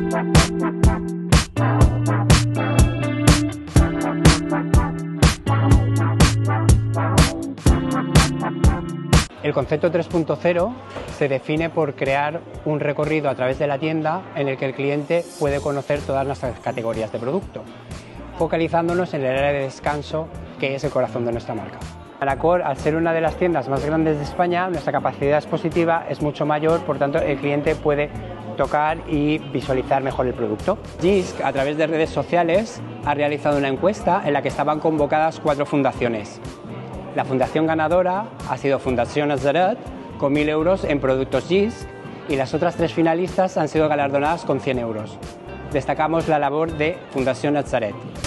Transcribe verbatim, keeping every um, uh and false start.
El concepto tres punto cero se define por crear un recorrido a través de la tienda en el que el cliente puede conocer todas nuestras categorías de producto, focalizándonos en el área de descanso, que es el corazón de nuestra marca. Manacor, al ser una de las tiendas más grandes de España, nuestra capacidad expositiva es mucho mayor, por tanto el cliente puede tocar y visualizar mejor el producto. Jysk, a través de redes sociales, ha realizado una encuesta en la que estaban convocadas cuatro fundaciones. La fundación ganadora ha sido Fundación Natzaret, con mil euros en productos Jysk, y las otras tres finalistas han sido galardonadas con cien euros. Destacamos la labor de Fundación Natzaret.